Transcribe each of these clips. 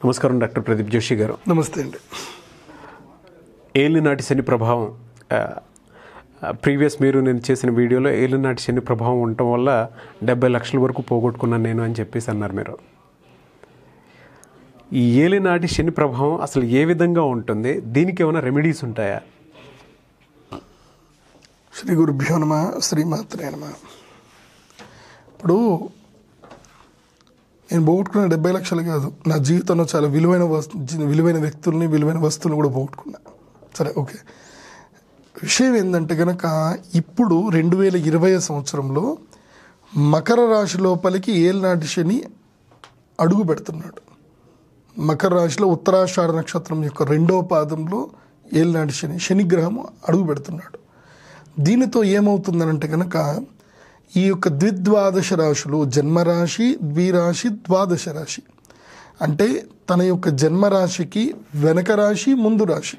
నమస్కారం డాక్టర్ ప్రదీప్ జోషి గారు. నమస్తే అండి. ఏలినాటి శని ప్రభావం ప్రీవియస్ మీరు నేను చేసిన వీడియోలో ఏలినాటి శని ప్రభావం ఉండటం వల్ల 70 లక్షల వరకు పోగొట్టుకున్నాను నేను అని చెప్పేసి అన్నారు మీరు. ఈ ఏలినాటి శని ప్రభావం అసలు ఏ విధంగా ఉంటుంది, దీనికి ఏమైనా రెమెడీస్ ఉంటాయా? శ్రీ గురుభ్యో నమః, శ్రీమాత్రే నమః. ఇప్పుడు నేను పోగొట్టుకున్న 70 లక్షలు కాదు, నా జీవితంలో చాలా విలువైన వ్యక్తుల్ని, విలువైన వస్తువులను కూడా పోగొట్టుకున్నా. సరే, ఓకే. విషయం ఏంటంటే కనుక ఇప్పుడు 2020 సంవత్సరంలో మకర రాశి లోపలికి ఏలినాటి శని అడుగు పెడుతున్నాడు. మకర రాశిలో ఉత్తరాషాఢ నక్షత్రం యొక్క 2వ పాదంలో ఏలినాటి శనిగ్రహం అడుగు పెడుతున్నాడు. దీనితో ఏమవుతుందనంటే కనుక ఈ యొక్క ద్విద్వాదశ రాశులు, జన్మరాశి, ద్విరాశి, ద్వాదశ రాశి, అంటే తన యొక్క జన్మరాశికి వెనక రాశి, ముందు రాశి,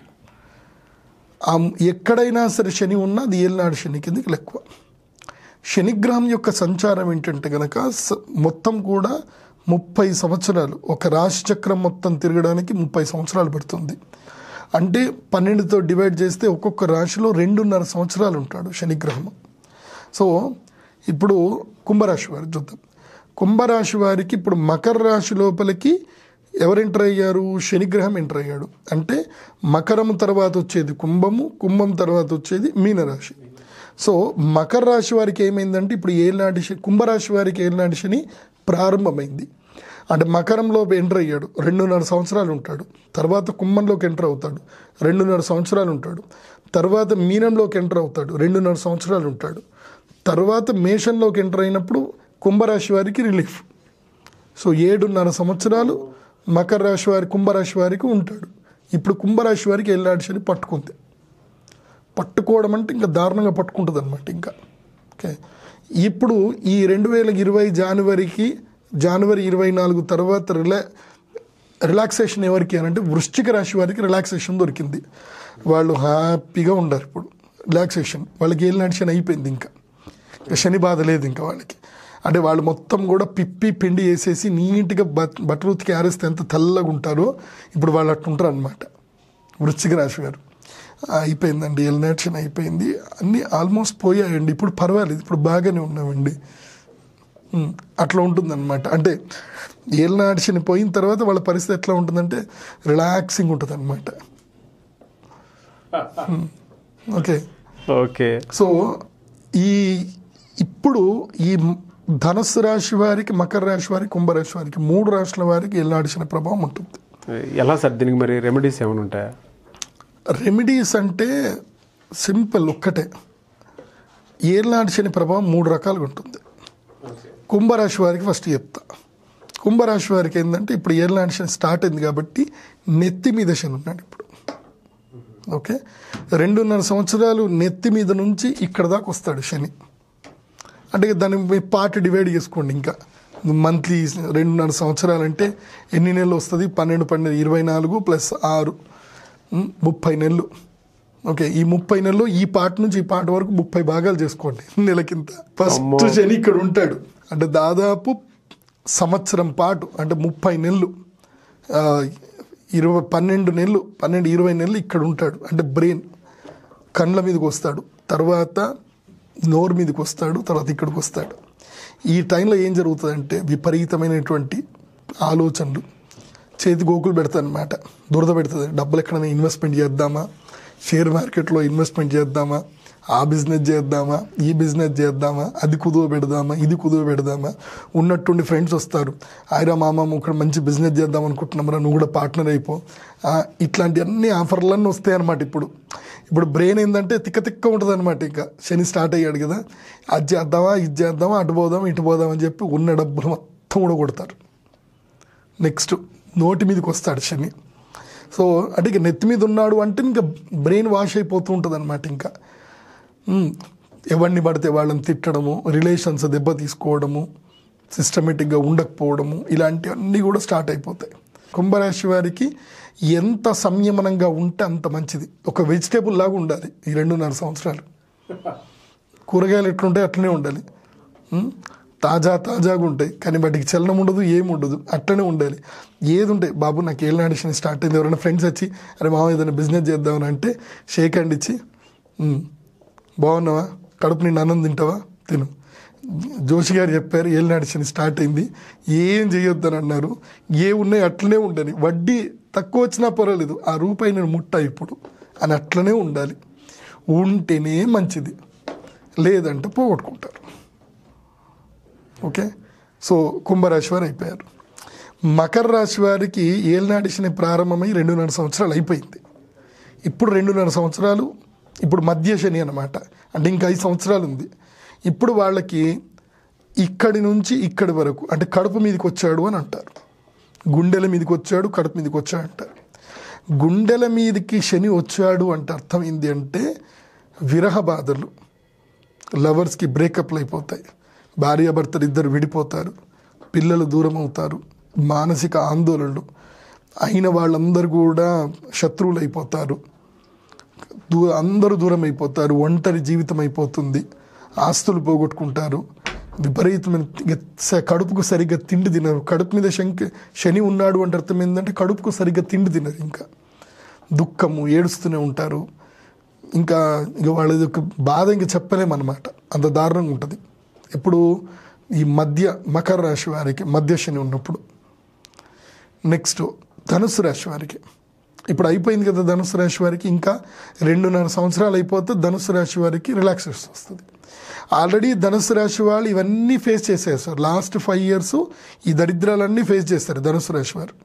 ఎక్కడైనా సరే శని ఉన్నా అది ఏలినాటి శని కిందకి లెక్కువ. శనిగ్రహం యొక్క సంచారం ఏంటంటే కనుక మొత్తం కూడా 30 సంవత్సరాలు, ఒక రాశి చక్రం మొత్తం తిరగడానికి 30 సంవత్సరాలు పడుతుంది. అంటే 12తో డివైడ్ చేస్తే ఒక్కొక్క రాశిలో 2.5 సంవత్సరాలు ఉంటాడు శనిగ్రహం. సో ఇప్పుడు కుంభరాశి వారికి చూద్దాం. కుంభరాశి వారికి ఇప్పుడు మకర రాశి లోపలికి ఎవరు ఎంటర్ అయ్యారు? శనిగ్రహం ఎంటర్ అయ్యాడు. అంటే మకరము తర్వాత వచ్చేది కుంభము, కుంభం తర్వాత వచ్చేది మీనరాశి. సో మకర రాశి వారికి ఏమైందంటే ఇప్పుడు ఏలినాటి శని, కుంభరాశి వారికి ఏలినాటి శని ప్రారంభమైంది. అంటే మకరంలో ఎంటర్ అయ్యాడు, 2.5 సంవత్సరాలు ఉంటాడు. తర్వాత కుంభంలోకి ఎంటర్ అవుతాడు, 2.5 సంవత్సరాలు ఉంటాడు. తర్వాత మీనంలోకి ఎంటర్ అవుతాడు, 2.5 సంవత్సరాలు ఉంటాడు. తర్వాత మేషంలోకి ఎంటర్ అయినప్పుడు కుంభరాశి వారికి రిలీఫ్. సో 7.5 సంవత్సరాలు మకర రాశి వారి, కుంభరాశి వారికి ఉంటాడు. ఇప్పుడు కుంభరాశి వారికి ఏలినాటి శని పట్టుకుంది. పట్టుకోవడం అంటే ఇంకా దారుణంగా పట్టుకుంటుంది అనమాట. ఇంకా ఓకే. ఇప్పుడు ఈ 2020 జనవరి 24 తర్వాత రిలాక్సేషన్ ఎవరికి అని అంటే వృశ్చిక రాశి వారికి రిలాక్సేషన్ దొరికింది. వాళ్ళు హ్యాపీగా ఉండరు. ఇప్పుడు రిలాక్సేషన్, వాళ్ళకి ఏలినాటి శని అయిపోయింది. ఇంకా శని బాధ లేదు ఇంకా వాళ్ళకి. అంటే వాళ్ళు మొత్తం కూడా పిప్పి పిండి వేసేసి నీట్గా బట్టలు ఉతికి ఆరేస్తే ఎంత తెల్లగా ఉంటారో ఇప్పుడు వాళ్ళు అట్టుంటారు అనమాట. వృశ్చిక రాశి వారు అయిపోయిందండి, ఏలినాటి శని అయిపోయింది, అన్నీ ఆల్మోస్ట్ పోయాయండి, ఇప్పుడు పర్వాలేదు, ఇప్పుడు బాగానే ఉన్నామండి, అట్లా ఉంటుందన్నమాట. అంటే ఏలినాటి శని పోయిన తర్వాత వాళ్ళ పరిస్థితి ఎట్లా ఉంటుందంటే రిలాక్సింగ్ ఉంటుంది అనమాట. Okay okay. సో ఇప్పుడు ఈ ధనుస్సు రాశి వారికి, మకర రాశి వారికి, కుంభరాశి వారికి, 3 రాశుల వారికి ఏలినాటి శని ప్రభావం ఉంటుంది. ఎలా సార్, దీనికి మరి రెమెడీస్ ఏమైనా ఉంటాయా? రెమెడీస్ అంటే సింపుల్, ఒక్కటే. ఏలినాటి శని ప్రభావం 3 రకాలుగా ఉంటుంది. కుంభరాశి వారికి ఫస్ట్ చెప్తా. కుంభరాశి వారికి ఏంటంటే ఇప్పుడు ఏలినాటి శని స్టార్ట్ అయింది కాబట్టి నెత్తి మీద శని ఉన్నాడు ఇప్పుడు. ఓకే. 2.5 సంవత్సరాలు నెత్తి మీద నుంచి ఇక్కడ దాకా వస్తాడు శని. అంటే దాన్ని పార్ట్ డివైడ్ చేసుకోండి. ఇంకా మంత్లీ 2.5 సంవత్సరాలు అంటే ఎన్ని నెలలు వస్తుంది? 12 24 ప్లస్ 6 30 నెలలు. ఓకే. ఈ 30 నెలలు ఈ పార్ట్ నుంచి ఈ పార్ట్ వరకు 30 భాగాలు చేసుకోండి నెలకింత. ఫస్ట్ శని ఇక్కడ ఉంటాడు అంటే దాదాపు సంవత్సరం పాటు, అంటే 30 నెలలు, 12 నెలలు, 20 నెలలు ఇక్కడ ఉంటాడు. అంటే బ్రెయిన్, కళ్ళ మీదకి వస్తాడు, తర్వాత నోరు మీదకి వస్తాడు, తర్వాత ఇక్కడికి వస్తాడు. ఈ టైంలో ఏం జరుగుతుందంటే విపరీతమైనటువంటి ఆలోచనలు, చేతి గోకులు పెడతాయి అన్నమాట, దురద పెడుతుంది. డబ్బులు ఎక్కడైనా ఇన్వెస్ట్మెంట్ చేద్దామా, షేర్ మార్కెట్లో ఇన్వెస్ట్మెంట్ చేద్దామా, ఆ బిజినెస్ చేద్దామా, ఈ బిజినెస్ చేద్దామా, అది కుదువ పెడదామా, ఇది కుదువ పెడదామా, ఉన్నట్టుండి ఫ్రెండ్స్ వస్తారు, ఆయరా మామ ఇక్కడ మంచి బిజినెస్ చేద్దాం అనుకుంటున్నామరా, నువ్వు కూడా పార్ట్నర్ అయిపో, ఇట్లాంటి అన్ని ఆఫర్లన్నీ వస్తాయి అన్నమాట. ఇప్పుడు బ్రెయిన్ ఏంటంటే తిక్క ఉంటుంది అనమాట. ఇంకా శని స్టార్ట్ అయ్యాడు కదా, అది చేద్దామా, ఇది చేద్దామా, అటు పోదామా, ఇటు పోదామా అని చెప్పి ఉన్న డబ్బులు మొత్తం కూడా కొడతారు. నెక్స్ట్ నోటి మీదకి వస్తాడు శని. సో అంటే ఇక నెత్తి మీద ఉన్నాడు అంటే ఇంకా బ్రెయిన్ వాష్ అయిపోతూ ఉంటుంది అనమాట. ఇంకా ఎవరిని పడితే వాళ్ళని తిట్టడము, రిలేషన్స్ దెబ్బ తీసుకోవడము, సిస్టమేటిక్గా ఉండకపోవడము, ఇలాంటివన్నీ కూడా స్టార్ట్ అయిపోతాయి. కుంభరాశి వారికి ఎంత సంయమనంగా ఉంటే అంత మంచిది. ఒక వెజిటేబుల్ లాగా ఉండాలి ఈ 2.5 సంవత్సరాలు. కూరగాయలు ఎట్లుంటే అట్లనే ఉండాలి. తాజాగా ఉంటాయి, కానీ వాటికి చలనం ఉండదు, ఏముండదు, అట్లనే ఉండాలి. ఏది ఉంటాయి, బాబు నాకు ఏలినాటి శని స్టార్ట్ అయింది, ఎవరైనా ఫ్రెండ్స్ వచ్చి అరే మామ ఏదైనా బిజినెస్ చేద్దామని అంటే షేక్ హ్యాండ్ ఇచ్చి బాగున్నావా, కడుపు నిండా అన్నం తింటావా, తిను. జోషి గారు చెప్పారు ఏలినాటి శని స్టార్ట్ అయింది, ఏం చేయొద్దని అన్నారు, ఏ ఉన్నాయి అట్లనే ఉండాలి. వడ్డీ తక్కువ వచ్చినా పర్వాలేదు, ఆ రూపాయి నేను ముట్టా ఇప్పుడు అని అట్లనే ఉండాలి. ఉంటేనే మంచిది, లేదంటే పోగొట్టుకుంటారు. ఓకే, సో కుంభరాశి వారు అయిపోయారు. మకర రాశి వారికి ఏలినాటి శని ప్రారంభమై 2.5 సంవత్సరాలు అయిపోయింది. ఇప్పుడు 2.5 సంవత్సరాలు, ఇప్పుడు మధ్య శని అన్నమాట, అంటే ఇంకా 5 సంవత్సరాలు ఉంది. ఇప్పుడు వాళ్ళకి ఇక్కడి నుంచి ఇక్కడి వరకు అంటే కడుపు మీదకి వచ్చాడు అని అంటారు, గుండెల మీదకి వచ్చాడు, కడుపు మీదకి వచ్చాడు అంటారు. గుండెల మీదకి శని వచ్చాడు అంటే అర్థం ఏంటి అంటే విరహ బాధలు, లవర్స్కి బ్రేకప్లు అయిపోతాయి, భార్యాభర్తలు ఇద్దరు విడిపోతారు, పిల్లలు దూరం అవుతారు, మానసిక ఆందోళనలు, అయిన వాళ్ళందరూ కూడా శత్రువులు అయిపోతారు, అందరూ దూరం అయిపోతారు, ఒంటరి జీవితం అయిపోతుంది, ఆస్తులు పోగొట్టుకుంటారు, విపరీతమైన కడుపుకు సరిగ్గా తిండి తినరు. కడుపు మీద శని ఉన్నాడు అంటే అర్థం ఏంటంటే కడుపుకు సరిగ్గా తిండి తినరు, ఇంకా దుఃఖము, ఏడుస్తూనే ఉంటారు. ఇంకా వాళ్ళది ఒక బాధ ఇంకా చెప్పలేమన్నమాట, అంత దారుణంగా ఉంటుంది. ఇప్పుడు ఈ మకర రాశి వారికి మధ్య శని ఉన్నప్పుడు. నెక్స్ట్ ధనుసు రాశి వారికి ఇప్పుడు అయిపోయింది కదా, ధనుసు రాశి వారికి ఇంకా 2.5 సంవత్సరాలు అయిపోతే ధనుసు రాశి వారికి రిలాక్సేషన్ వస్తుంది. ఆల్రెడీ ధనుసు రాశి వాళ్ళు ఇవన్నీ ఫేస్ చేసేస్తారు, లాస్ట్ 5 years ఈ దరిద్రాలన్నీ ఫేస్ చేస్తారు ధనుసు రాశి వారు.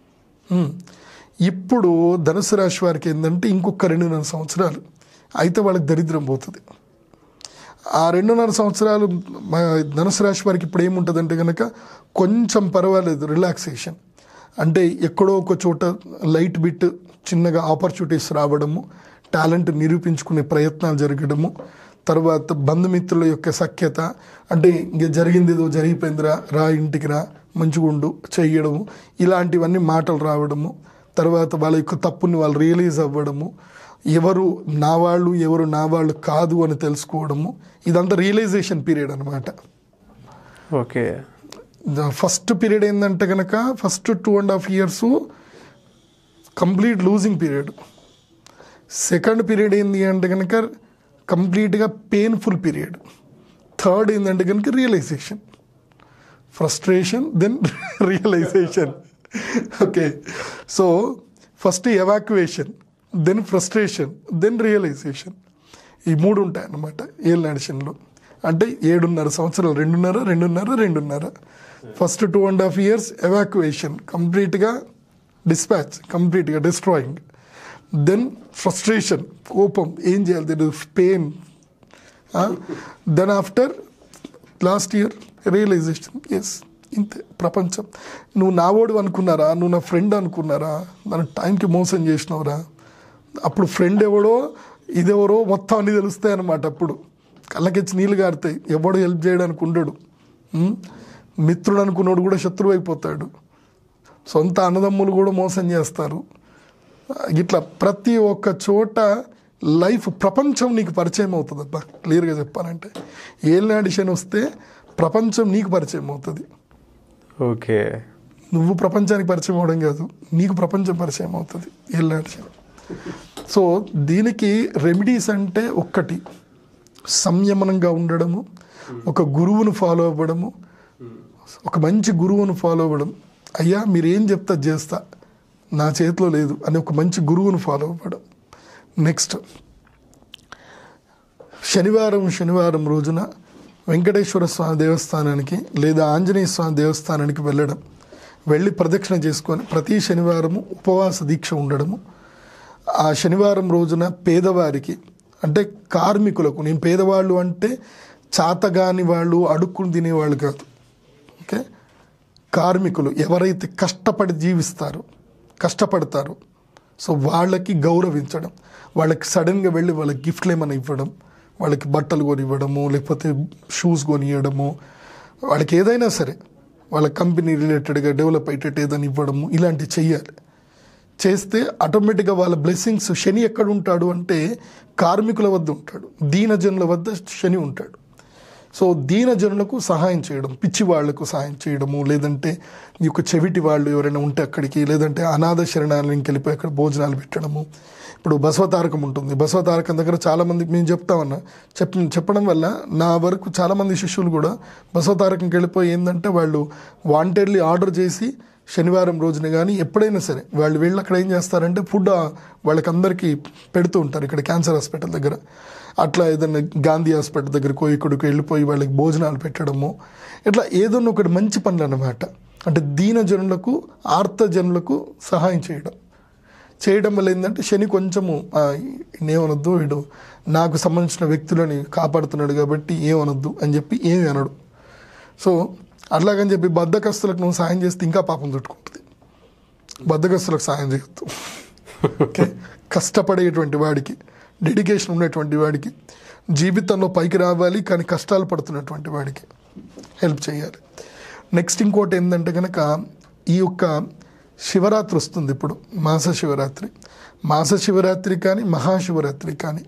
ఇప్పుడు ధనుసు రాశి వారికి ఏంటంటే ఇంకొక 2.5 సంవత్సరాలు అయితే వాళ్ళకి దరిద్రం పోతుంది. ఆ 2.5 సంవత్సరాలు ధనుసు రాశి వారికి ఇప్పుడు ఏముంటుందంటే కనుక కొంచెం పర్వాలేదు, రిలాక్సేషన్ అంటే ఎక్కడో ఒక చోట లైట్ బిట్ చిన్నగా ఆపర్చునిటీస్ రావడము, టాలెంట్ నిరూపించుకునే ప్రయత్నాలు జరగడము, తర్వాత బంధుమిత్రుల యొక్క సఖ్యత, అంటే ఇంక జరిగింది ఏదో జరిగిపోయిందిరా, రా ఇంటికి రా, మంచిగుండు చెయ్యడము, ఇలాంటివన్నీ మాటలు రావడము, తర్వాత వాళ్ళ యొక్క తప్పుని వాళ్ళు రియలైజ్ అవ్వడము, ఎవరు నా వాళ్ళు ఎవరు నా వాళ్ళు కాదు అని తెలుసుకోవడము, ఇదంతా రియలైజేషన్ పీరియడ్ అనమాట. ఓకే, ఫస్ట్ పీరియడ్ ఏంటంటే కనుక first 2.5 years complete losing period. Second period ఏంటి అంటే కనుక కంప్లీట్గా పెయిన్ఫుల్ పీరియడ్. థర్డ్ ఏంటంటే కనుక realisation, frustration then realisation. Okay, so first evacuation, then frustration, then realisation, ఈ 3 ఉంటాయి అన్నమాట ఏలినాటి శనిలో. అంటే 7.5 సంవత్సరాలు, 2.5 ఫస్ట్ 2.5 years ఎవాక్యుయేషన్, కంప్లీట్గా డిస్పాచ్, కంప్లీట్గా డిస్ట్రాయింగ్, దెన్ ఫ్రస్ట్రేషన్, కోపం, ఏం చేయాలి తెలియదు, pain, then after last year realisation. Yes, ఇంతే ప్రపంచం. నువ్వు నావోడు అనుకున్నారా, నువ్వు నా ఫ్రెండ్ అనుకున్నారా, నన్ను టైంకి మోసం చేసినవరా, అప్పుడు ఫ్రెండ్ ఎవడో ఇదెవరో మొత్తం అన్నీ తెలుస్తాయి అన్నమాట. అప్పుడు కళ్ళకెచ్చి నీళ్ళు గారుతాయి, ఎవడో హెల్ప్ చేయడానికి ఉండడు, మిత్రుడు అనుకున్నాడు కూడా శత్రువు అయిపోతాడు, సొంత అన్నదమ్ములు కూడా మోసం చేస్తారు. ఇట్లా ప్రతి ఒక్క చోట లైఫ్, ప్రపంచం నీకు పరిచయం అవుతుంది. అబ్బా క్లియర్గా చెప్పాలంటే ఏలినాటి శని వస్తే ప్రపంచం నీకు పరిచయం అవుతుంది. ఓకే, నువ్వు ప్రపంచానికి పరిచయం అవడం కాదు, నీకు ప్రపంచం పరిచయం అవుతుంది ఏలినాటి శని. సో దీనికి రెమెడీస్ అంటే ఒక్కటి, సంయమనంగా ఉండడము, ఒక గురువును ఫాలో అవ్వడము, ఒక మంచి గురువును ఫాలో అవ్వడం. అయ్యా మీరు ఏం చెప్తా చేస్తా, నా చేతిలో లేదు అని ఒక మంచి గురువును ఫాలో అవ్వడం. నెక్స్ట్ శనివారం రోజున వెంకటేశ్వర స్వామి దేవస్థానానికి లేదా ఆంజనేయ స్వామి దేవస్థానానికి వెళ్ళి ప్రదక్షిణ చేసుకొని ప్రతి శనివారము ఉపవాస దీక్ష ఉండడము. ఆ శనివారం రోజున పేదవారికి, అంటే కార్మికులకు, నేను పేదవాళ్ళు అంటే చాతగాని వాళ్ళు, అడుక్కుని తినేవాళ్ళు కాదు, ఓకే, కార్మికులు ఎవరైతే కష్టపడి జీవిస్తారో, కష్టపడతారో, సో వాళ్ళకి గౌరవించడం, వాళ్ళకి సడన్గా వెళ్ళి వాళ్ళకి గిఫ్ట్లు ఏమైనా ఇవ్వడం, వాళ్ళకి బట్టలు కొని ఇవ్వడము, లేకపోతే షూస్ కొనియడము, వాళ్ళకి ఏదైనా సరే వాళ్ళ కంపెనీ రిలేటెడ్గా డెవలప్ అయ్యేటట్టు ఏదైనా ఇవ్వడము, ఇలాంటివి చెయ్యాలి. చేస్తే ఆటోమేటిక్గా వాళ్ళ బ్లెస్సింగ్స్. శని ఎక్కడ ఉంటాడు అంటే కార్మికుల వద్ద ఉంటాడు, దీనజనుల వద్ద శని ఉంటాడు. సో దీన జనులకు సహాయం చేయడం, పిచ్చి వాళ్లకు సహాయం చేయడము, లేదంటే ఈ యొక్క చెవిటి వాళ్ళు ఎవరైనా ఉంటే అక్కడికి, లేదంటే అనాథ శరణాలయంకి వెళ్ళిపోయి అక్కడ భోజనాలు పెట్టడము. ఇప్పుడు బసవతారకం ఉంటుంది, బసవతారకం దగ్గర చాలామందికి మేము చెప్తామన్నా చెప్పడం వల్ల నా వరకు చాలామంది శిష్యులు కూడా బసవతారకంకి వెళ్ళిపోయి ఏంటంటే వాళ్ళు వాంటెడ్లీ ఆర్డర్ చేసి శనివారం రోజున కానీ ఎప్పుడైనా సరే వాళ్ళు వెళ్ళి అక్కడ ఏం చేస్తారంటే ఫుడ్ వాళ్ళకి అందరికీ పెడుతూ ఉంటారు. ఇక్కడ క్యాన్సర్ హాస్పిటల్ దగ్గర అట్లా ఏదైనా గాంధీ హాస్పిటల్ దగ్గర కోయికుడికి వెళ్ళిపోయి వాళ్ళకి భోజనాలు పెట్టడము, ఇట్లా ఏదన్నా ఒకటి మంచి పనులు అన్నమాట. అంటే దీన జనులకు ఆర్త జనులకు సహాయం చేయడం వల్ల ఏంటంటే శని కొంచెము ఏమనొద్దు, వీడు నాకు సంబంధించిన వ్యక్తులని కాపాడుతున్నాడు కాబట్టి ఏమనొద్దు అని చెప్పి ఏమి అనడు. సో అట్లాగని చెప్పి బద్ధకస్తులకు నువ్వు సాయం చేస్తే ఇంకా పాపం చుట్టుకుంటుంది. బద్ధకస్తులకు సాయం చేయొద్దు. ఓకే, కష్టపడేటువంటి వాడికి, డెడికేషన్ ఉన్నటువంటి వాడికి, జీవితంలో పైకి రావాలి కానీ కష్టాలు పడుతున్నటువంటి వాడికి హెల్ప్ చేయాలి. నెక్స్ట్ ఇంకోటి ఏంటంటే కనుక ఈ యొక్క శివరాత్రి వస్తుంది ఇప్పుడు, మాస శివరాత్రి కానీ మహాశివరాత్రి కానీ.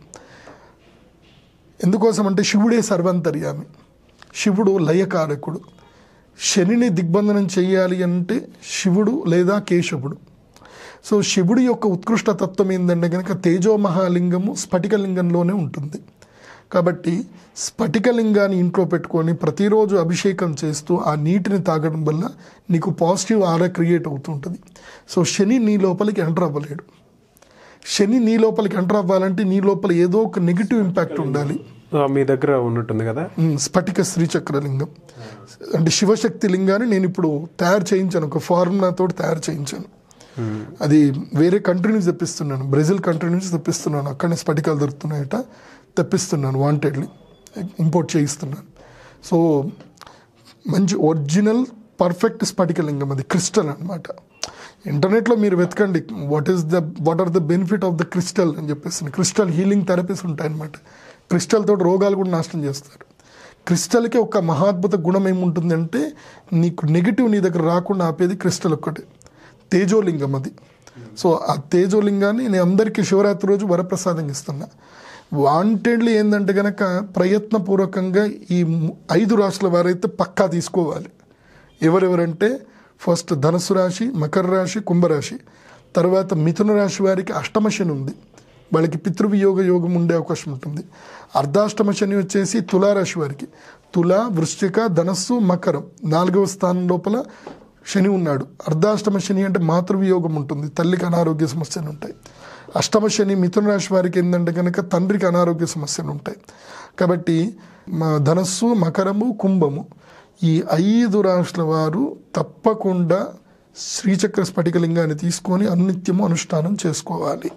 ఎందుకోసం అంటే శివుడే సర్వంతర్యామి, శివుడు లయకారకుడు. శనిని దిగ్బంధనం చేయాలి అంటే శివుడు లేదా కేశవుడు. సో శివుడి యొక్క ఉత్కృష్ట తత్వం ఏంటంటే కనుక తేజోమహాలింగము స్ఫటికలింగంలోనే ఉంటుంది. కాబట్టి స్ఫటికలింగాన్ని ఇంట్లో పెట్టుకొని ప్రతిరోజు అభిషేకం చేస్తూ ఆ నీటిని తాగడం వల్ల నీకు పాజిటివ్ ఆరా క్రియేట్ అవుతుంటుంది. సో శని నీ లోపలికి ఎంటర్ అవ్వలేడు. శని నీ లోపలికి ఎంటర్ అవ్వాలంటే నీ లోపల ఏదో ఒక నెగిటివ్ ఇంపాక్ట్ ఉండాలి. మీ దగ్గర ఉన్నట్టుంది కదా స్ఫటిక శ్రీచక్రలింగం అంటే శివశక్తి లింగాన్ని నేను ఇప్పుడు తయారు చేయించాను, ఒక ఫార్ములాతో తయారు చేయించాను. అది వేరే కంట్రీ నుంచి తెప్పిస్తున్నాను, బ్రెజిల్ కంట్రీ నుంచి తెప్పిస్తున్నాను. అక్కడనే స్ఫటికాలు దొరుకుతున్నాయట, తెప్పిస్తున్నాను, వాంటెడ్లీ ఇంపోర్ట్ చేయిస్తున్నాను. సో మంచి ఒరిజినల్ పర్ఫెక్ట్ స్ఫటికలింగం, అది క్రిస్టల్ అనమాట. ఇంటర్నెట్లో మీరు వెతకండి what are the benefit of the crystal అని చెప్పేసి. క్రిస్టల్ హీలింగ్ థెరపీస్ ఉంటాయన్నమాట. క్రిస్టల్ తోటి రోగాలు కూడా నాశనం చేస్తారు. క్రిస్టల్కి ఒక మహాద్భుత గుణం ఏముంటుంది అంటే నీకు నెగిటివ్ నీ దగ్గర రాకుండా ఆపేది క్రిస్టల్ ఒక్కటే, తేజోలింగం అది. సో ఆ తేజోలింగాన్ని నేను అందరికీ శివరాత్రి రోజు వరప్రసాదంగా ఇస్తున్నా. వాంటెడ్లీ ఏంటంటే కనుక ప్రయత్నపూర్వకంగా ఈ 5 రాశుల వారైతే పక్కా తీసుకోవాలి. ఎవరెవరంటే ఫస్ట్ ధనుసు రాశి, మకర రాశి, కుంభరాశి. తర్వాత మిథున రాశి వారికి అష్టమ శని ఉంది, వాళ్ళకి పితృవియోగ యోగం ఉండే అవకాశం ఉంటుంది. అర్ధాష్టమ శని వచ్చేసి తులారాశి వారికి, తుల, వృశ్చిక, ధనస్సు, మకరం 4వ స్థానం లోపల శని ఉన్నాడు. అర్ధాష్టమ శని అంటే మాతృవియోగం ఉంటుంది, తల్లికి అనారోగ్య సమస్యలు ఉంటాయి. అష్టమ శని మిథున రాశి వారికి ఏంటంటే కనుక తండ్రికి అనారోగ్య సమస్యలు ఉంటాయి. కాబట్టి ధనస్సు, మకరము, కుంభము ఈ 5 రాశుల వారు తప్పకుండా శ్రీచక్ర స్ఫటికలింగాన్ని తీసుకొని అనిత్యము అనుష్ఠానం చేసుకోవాలి.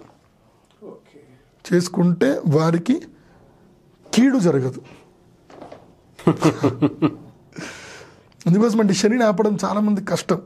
చేసుకుంటే వారికి కీడు జరగదు. అందుకోసం అంటే శనిని ఆపడం చాలామంది కష్టం.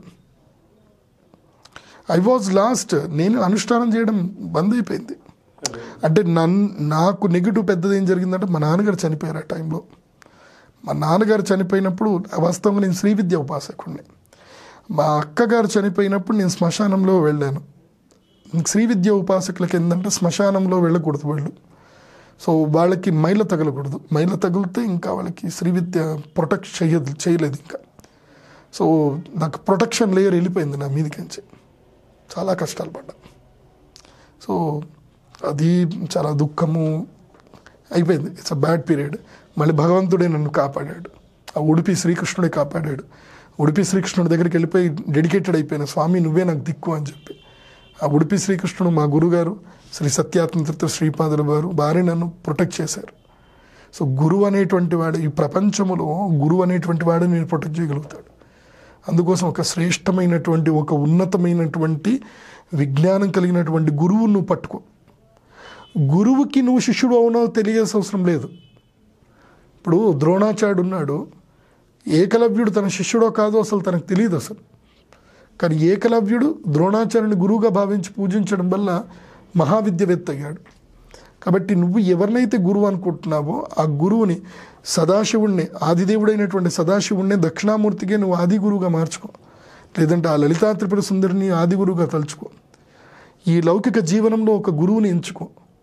నేను అనుష్ఠానం చేయడం బంద్ అయిపోయింది. అంటే నాకు నెగిటివ్ పెద్దది ఏం జరిగిందంటే మా నాన్నగారు చనిపోయారు. ఆ టైంలో మా నాన్నగారు చనిపోయినప్పుడు వాస్తవంగా నేను శ్రీ విద్య ఉపాసకుడిని. మా అక్కగారు చనిపోయినప్పుడు నేను శ్మశానంలో వెళ్ళాను. శ్రీ విద్య ఉపాసకులకి ఏంటంటే శ్మశానంలో వెళ్ళకూడదు వాళ్ళు. సో వాళ్ళకి మైల తగలకూడదు, మైల తగిలితే ఇంకా వాళ్ళకి శ్రీ విద్య ప్రొటెక్ట్ చేయలేదు ఇంకా. సో నాకు ప్రొటెక్షన్ లేయర్ వెళ్ళిపోయింది నా మీదకించి, చాలా కష్టాలు పడ్డా. సో అది చాలా దుఃఖము అయిపోయింది. It's a bad period. మళ్ళీ భగవంతుడే నన్ను కాపాడాడు, ఆ ఉడిపి శ్రీకృష్ణుడే కాపాడాడు. ఉడిపి శ్రీకృష్ణుడి దగ్గరికి వెళ్ళిపోయి డెడికేటెడ్ అయిపోయిన, స్వామి నువ్వే నాకు దిక్కు అని చెప్పి. ఆ ఉడిపి శ్రీకృష్ణుడు మా గురుగారు శ్రీ సత్యాత్మతీర్థ శ్రీపాదుల వారు భారీ నన్ను ప్రొటెక్ట్ చేశారు. సో గురువు అనేటువంటి వాడు, ఈ ప్రపంచంలో గురువు అనేటువంటి వాడు నేను ప్రొటెక్ట్ చేయగలుగుతాడు. అందుకోసం ఒక శ్రేష్టమైనటువంటి, ఒక ఉన్నతమైనటువంటి విజ్ఞానం కలిగినటువంటి గురువు నువ్వు పట్టుకో. గురువుకి నువ్వు శిష్యుడు అవునావు తెలియాల్సిన అవసరం లేదు. ఇప్పుడు ద్రోణాచార్యుడు ఉన్నాడు, ఏకలవ్యుడు తన శిష్యుడో కాదో అసలు తనకు తెలియదు అసలు. కానీ ఏకలవ్యుడు ద్రోణాచార్యుని గురువుగా భావించి పూజించడం వల్ల మహావిద్యవేత్త అయ్యాడు. కాబట్టి నువ్వు ఎవరినైతే గురువు అనుకుంటున్నావో ఆ గురువుని, సదాశివుణ్ణి, ఆదిదేవుడైనటువంటి సదాశివుణ్ణి దక్షిణామూర్తిగా నువ్వు ఆది గురువుగా మార్చుకో. లేదంటే ఆ లలితా త్రిపుర సుందరిని ఆది గురువుగా తలుచుకో. ఈ లౌకిక జీవనంలో ఒక గురువుని ఎంచుకో.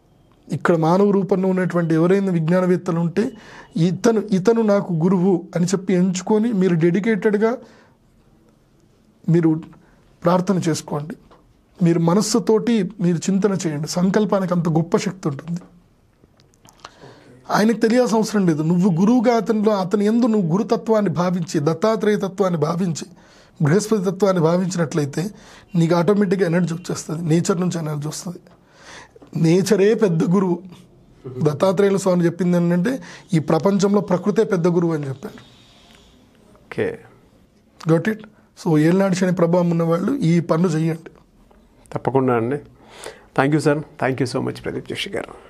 ఇక్కడ మానవ రూపంలో ఉన్నటువంటి ఎవరైనా విజ్ఞానవేత్తలు ఉంటే ఇతను నాకు గురువు అని చెప్పి ఎంచుకొని మీరు డెడికేటెడ్గా మీరు ప్రార్థన చేసుకోండి. మీరు మనస్సుతోటి మీరు చింతన చేయండి. సంకల్పానికి అంత గొప్ప శక్తి ఉంటుంది. ఆయనకు తెలియాల్సిన అవసరం లేదు. నువ్వు గురువుగా అతని యందు నువ్వు గురుతత్వాన్ని భావించి, దత్తాత్రేయ తత్వాన్ని భావించి, బృహస్పతి తత్వాన్ని భావించినట్లయితే నీకు ఆటోమేటిక్గా ఎనర్జీ వచ్చేస్తుంది. నేచర్ నుంచి ఎనర్జీ వస్తుంది. నేచరే పెద్ద గురువు. దత్తాత్రేయుల స్వామి చెప్పింది ఏంటంటే ఈ ప్రపంచంలో ప్రకృతే పెద్ద గురువు అని చెప్పారు. Okay, got it. సో ఏలినాటి శని ప్రభావం ఉన్నవాళ్ళు ఈ పనులు చేయండి. తప్పకుండా అండి. Thank you sir. Thank you so much Pradeep Joshi గారు.